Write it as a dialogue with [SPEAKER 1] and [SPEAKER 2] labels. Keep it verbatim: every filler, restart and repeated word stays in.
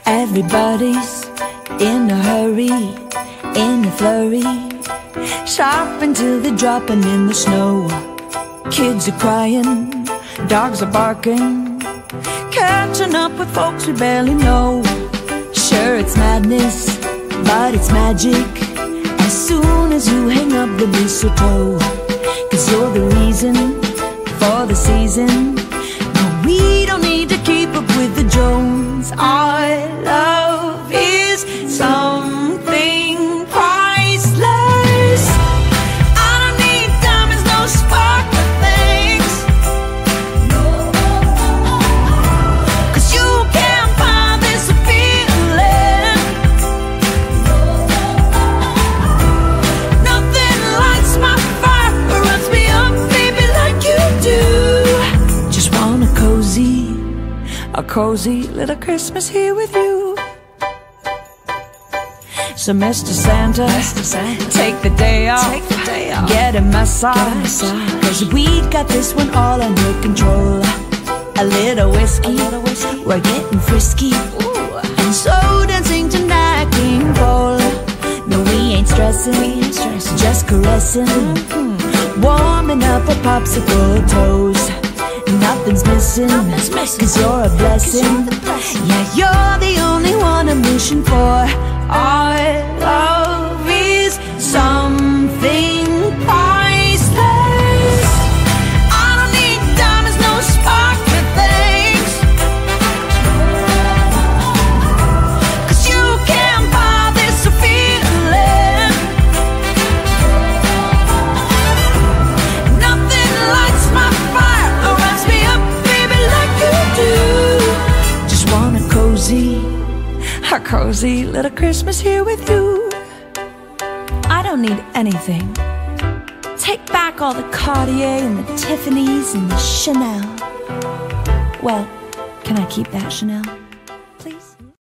[SPEAKER 1] Everybody's in a hurry, in a flurry, shopping till they're dropping in the snow. Kids are crying, dogs are barking, catching up with folks we barely know. Sure, it's madness, but it's magic as soon as you hang up the mistletoe. Cause you're the reason for the season. No, we don't need to keep up with the Jones. Our love is something priceless. I don't need diamonds, no sparkling things, cause you can't buy this feeling. Nothing lights my fire or runs me up, baby, like you do. Just want a cozy, a cozy little Christmas here with you. So Mister Santa, Mister Santa, take the day off, take the day off. Get a massage, cause we got this one all under control. A little whiskey, a little whiskey. We're getting frisky. Ooh. And so dancing tonight, King Cole. No, we ain't stressing, we ain't stressing, just caressing. Mm-hmm. Warming up our popsicle toes. Nothing's missing, Nothing's missing, cause you're a blessing. You're blessing. Yeah, you're the only one I'm wishing for. Our love is something priceless. I don't need diamonds, no sparkling things, cause you can't buy this feeling. Nothing lights my fire or runs me up, baby, like you do. Just want a cozy, a cozy little Christmas here with you. I don't need anything. Take back all the Cartier and the Tiffany's and the Chanel. Well, can I keep that Chanel?